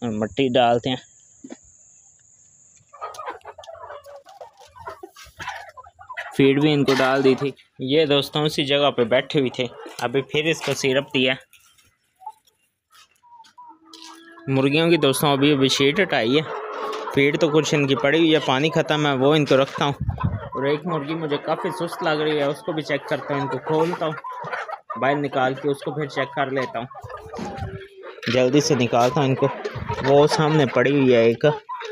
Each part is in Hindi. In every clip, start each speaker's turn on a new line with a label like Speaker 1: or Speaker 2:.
Speaker 1: और मिट्टी डालते हैं। फीड भी इनको डाल दी थी। ये दोस्तों उसी जगह पे बैठे हुए थे। अभी फिर इसको सिरप दिया। मुर्गियों की दोस्तों अभी शीट हटाई है। फीड तो कुछ इनकी पड़ी हुई है, पानी ख़त्म है, वो इनको रखता हूँ। और एक मुर्गी मुझे काफ़ी सुस्त लग रही है, उसको भी चेक करता हूँ। इनको खोलता हूँ, बाहर निकाल के उसको फिर चेक कर लेता हूँ। जल्दी से निकालता हूँ इनको। वो सामने पड़ी हुई है एक।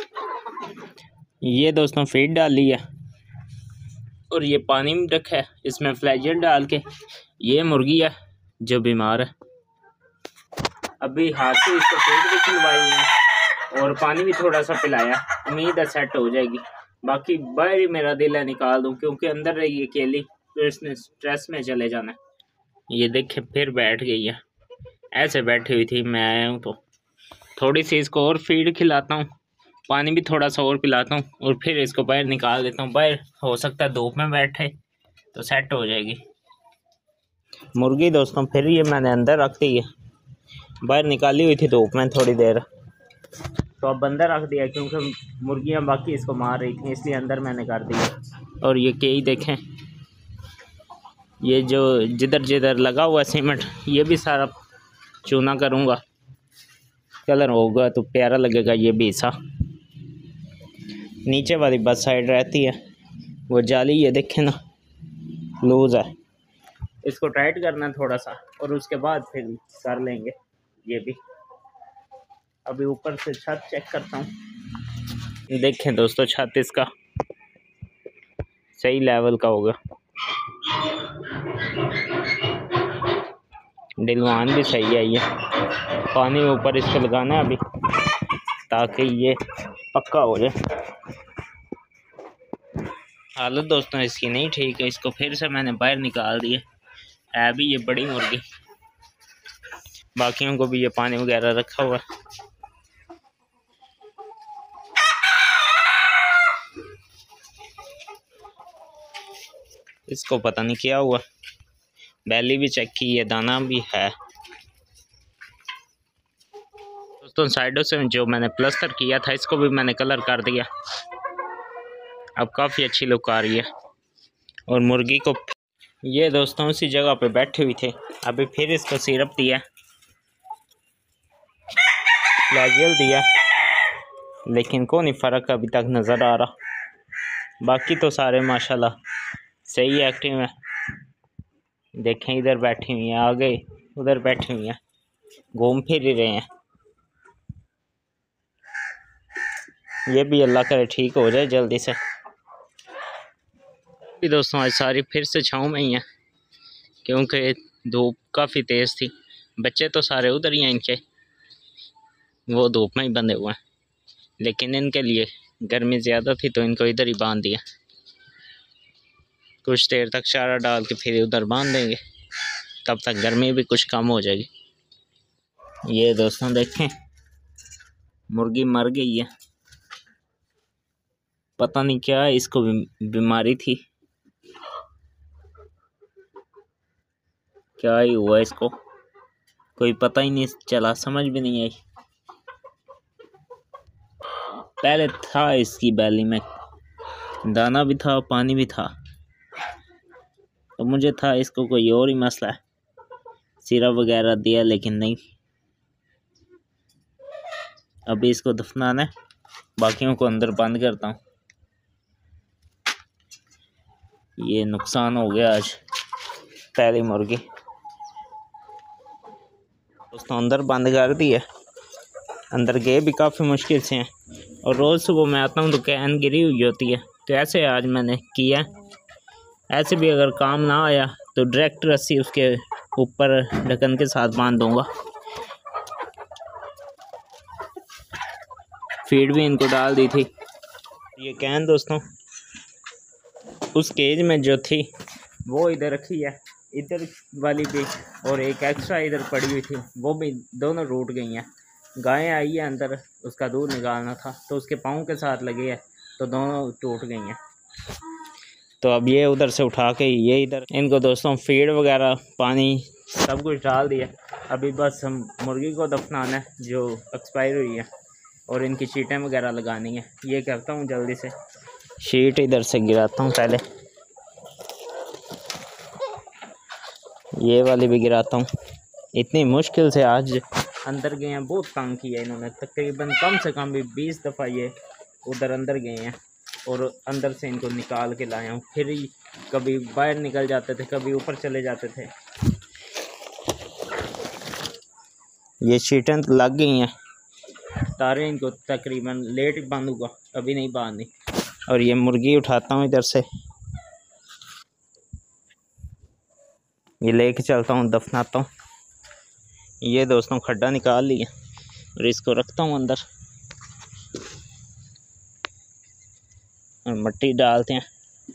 Speaker 1: ये दोस्तों फीड डाली है और ये पानी में रखा है, इसमें फ्लैजिल डाल के। ये मुर्गी है जो बीमार है। अभी हाथ से इसको फीड भी खिलवाई है और पानी भी थोड़ा सा पिलाया। उम्मीद है सेट हो जाएगी। बाकी बाहर ही मेरा दिल है निकाल दूं, क्योंकि अंदर रही अकेली तो इसने स्ट्रेस में चले जाना। ये देखे फिर बैठ गई है। ऐसे बैठी हुई थी, मैं आया हूँ तो थोड़ी सी इसको और फीड खिलाता हूँ, पानी भी थोड़ा सा और पिलाता हूँ और फिर इसको बाहर निकाल देता हूँ। बाहर हो सकता है धूप में बैठे तो सेट हो जाएगी मुर्गी। दोस्तों फिर ये मैंने अंदर रख दी है। बाहर निकाली हुई थी धूप में थोड़ी देर, तो अब अंदर रख दिया क्योंकि मुर्गियाँ बाकी इसको मार रही थी, इसलिए अंदर मैंने कर दिया। और ये कई देखें, ये जो जिधर जिधर लगा हुआ सीमेंट, ये भी सारा चूना करूँगा। कलर होगा तो प्यारा लगेगा। ये भी हिस्सा नीचे वाली बस साइड रहती है, वो जाली ये देखें ना लूज़ है, इसको टाइट करना है थोड़ा सा और उसके बाद फिर कर लेंगे ये भी। अभी ऊपर से छत चेक करता हूँ। देखें दोस्तों छत इसका सही लेवल का होगा। डिलवान भी सही है। ये पानी ऊपर इसको लगाना है अभी, ताकि ये पक्का हो जाए। हालत दोस्तों इसकी नहीं ठीक है, इसको फिर से मैंने बाहर निकाल दिया है। भी ये बड़ी मुर्गी, बाकियों को भी ये पानी वगैरह रखा हुआ है। इसको पता नहीं क्या हुआ। बैली भी चेक की है, दाना भी है। दोस्तों साइडों से जो मैंने प्लास्टर किया था इसको भी मैंने कलर कर दिया। अब काफ़ी अच्छी लुक आ रही है। और मुर्गी को ये दोस्तों उसी जगह पे बैठे हुए थे। अभी फिर इसको सिरप दिया, फ्लैजिल दिया, लेकिन कोई नहीं फ़र्क अभी तक नज़र आ रहा। बाकी तो सारे माशाल्लाह सही एक्टिव हैं। देखें इधर बैठी हुई हैं, आगे उधर बैठी हुई हैं, घूम फिर ही रहे हैं। ये भी अल्लाह करे ठीक हो जाए जल्दी से। दोस्तों आज सारी फिर से छाँव में ही है, क्योंकि धूप काफ़ी तेज़ थी। बच्चे तो सारे उधर ही हैं इनके, वो धूप में ही बंधे हुए हैं, लेकिन इनके लिए गर्मी ज़्यादा थी तो इनको इधर ही बांध दिया। कुछ देर तक चारा डाल के फिर उधर बांध देंगे, तब तक गर्मी भी कुछ कम हो जाएगी। ये दोस्तों देखें मुर्गी मर गई है, पता नहीं क्या इसको बीमारी थी, क्या ही हुआ इसको कोई पता ही नहीं चला, समझ भी नहीं आई। पहले था इसकी बैली में दाना भी था, पानी भी था, तो मुझे था इसको कोई और ही मसला है, सिरप वगैरह दिया लेकिन नहीं। अभी इसको दफनाना है, बाकियों को अंदर बंद करता हूँ। ये नुकसान हो गया आज पहली मुर्गी। दोस्तों अंदर बंद कर दी है, अंदर गए भी काफ़ी मुश्किल से हैं। और रोज़ सुबह मैं आता हूँ तो कैन गिरी हुई होती है, तो ऐसे आज मैंने किया। ऐसे भी अगर काम ना आया तो डायरेक्ट रस्सी उसके ऊपर ढक्कन के साथ बांध दूँगा। फीड भी इनको डाल दी थी। ये कैन दोस्तों उस केज में जो थी वो इधर रखी है, इधर वाली भी, और एक एक्स्ट्रा इधर पड़ी हुई थी, वो भी दोनों टूट गई हैं। गाय आई है अंदर, उसका दूध निकालना था तो उसके पाँव के साथ लगे है, तो दोनों टूट गई हैं। तो अब ये उधर से उठा के ये इधर इनको दोस्तों फीड वगैरह पानी सब कुछ डाल दिया। अभी बस हम मुर्गी को दफनाना है जो एक्सपायर हुई है। और इनकी शीटें वगैरह लगानी है। ये करता हूँ जल्दी से, शीट इधर से गिराता हूँ पहले, ये वाली भी गिराता हूँ। इतनी मुश्किल से आज अंदर गए हैं, बहुत तंग किया इन्होंने, तकरीबन कम से कम भी 20 दफ़ा ये उधर अंदर गए हैं और अंदर से इनको निकाल के लाया हूँ। फिर ही कभी बाहर निकल जाते थे, कभी ऊपर चले जाते थे। ये शीटें तो लग गई हैं, तारे इनको तकरीबन लेट ही बांधूंगा, अभी नहीं बांधनी। और ये मुर्गी उठाता हूँ इधर से, ये लेके चलता हूँ, दफनाता हूँ। ये दोस्तों खड्डा निकाल लिया और इसको रखता हूँ अंदर और मिट्टी डालते हैं।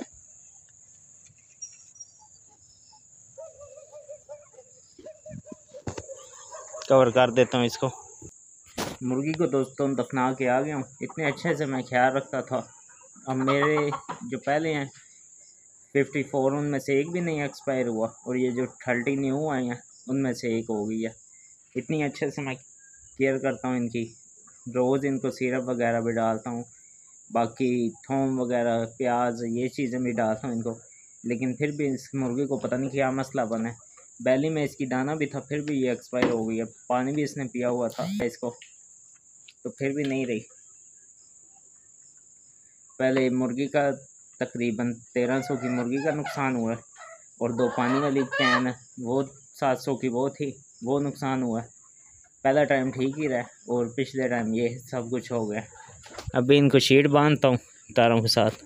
Speaker 1: कवर कर देता हूँ इसको। मुर्गी को दोस्तों दफना के आ गया हूँ। इतने अच्छे से मैं ख्याल रखता था, अब मेरे जो पहले हैं 54 उनमें से एक भी नहीं एक्सपायर हुआ और ये जो 30 न्यू आए हैं उनमें से एक हो गई है। इतनी अच्छे से मैं केयर करता हूँ इनकी, रोज़ इनको सिरप वगैरह भी डालता हूँ, बाकी थोम वगैरह प्याज ये चीज़ें भी डालता हूँ इनको। लेकिन फिर भी इस मुर्गी को पता नहीं क्या मसला बना है। बैली में इसकी दाना भी था, फिर भी ये एक्सपायर हो गई है। पानी भी इसने पिया हुआ था इसको, तो फिर भी नहीं रही। पहले मुर्गी का तकरीबन 1300 की मुर्गी का नुकसान हुआ है और 2 पानी वाली कैन वो 700 की वो थी, वो नुकसान हुआ है। पहला टाइम ठीक ही रहा और पिछले टाइम ये सब कुछ हो गया। अभी इनको शीट बांधता हूँ तारों के साथ।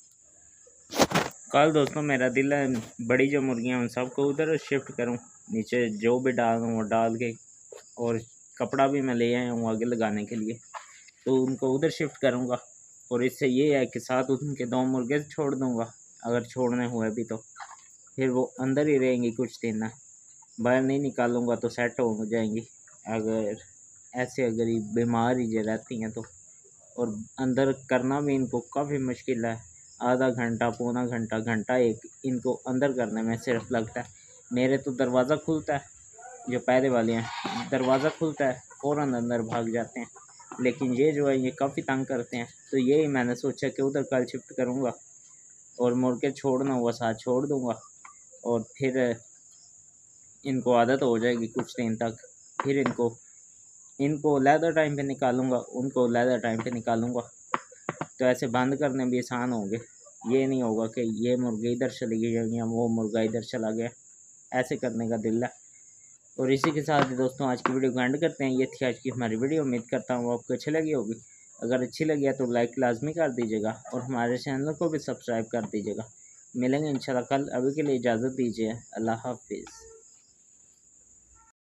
Speaker 1: कल दोस्तों मेरा दिल है बड़ी जो मुर्गियाँ उन सबको उधर शिफ्ट करूँ, नीचे जो भी डालूँ वो डाल के, और कपड़ा भी मैं ले आया हूँ आगे लगाने के लिए, तो उनको उधर शिफ्ट करूँगा। और इससे ये है कि साथ उनके 2 मुर्गे छोड़ दूँगा, अगर छोड़ने हुए भी तो फिर वो अंदर ही रहेंगी कुछ दिन ना, बाहर नहीं निकालूँगा तो सेट हो जाएंगी। अगर ऐसे अगर ये बीमार ही रहती हैं तो, और अंदर करना भी इनको काफ़ी मुश्किल है। आधा घंटा, पौना घंटा, घंटा एक इनको अंदर करने में सिर्फ लगता है। मेरे तो दरवाज़ा खुलता है, जो पहले वाले हैं दरवाज़ा खुलता है फ़ौरन अंदर भाग जाते हैं, लेकिन ये जो है ये काफ़ी तंग करते हैं। तो यही मैंने सोचा कि उधर कल शिफ्ट करूँगा और मुर्गे छोड़ना हुआ साथ छोड़ दूँगा, और फिर इनको आदत हो जाएगी कुछ दिन तक। फिर इनको लैदर टाइम पे निकालूंगा, उनको लैदर टाइम पे निकालूंगा, तो ऐसे बंद करने भी आसान होंगे। ये नहीं होगा कि ये मुर्गे इधर चली गई या वो मुर्गा इधर चला गया, ऐसे करने का दिल है। और इसी के साथ दोस्तों आज की वीडियो को एंड करते हैं। ये थी आज की हमारी वीडियो, उम्मीद करता हूँ आपको अच्छी लगी होगी। अगर अच्छी लगी है तो लाइक लाजमी कर दीजिएगा और हमारे चैनल को भी सब्सक्राइब कर दीजिएगा। मिलेंगे इंशाल्लाह कल, अभी के लिए इजाज़त दीजिए। अल्लाह हाफिज़।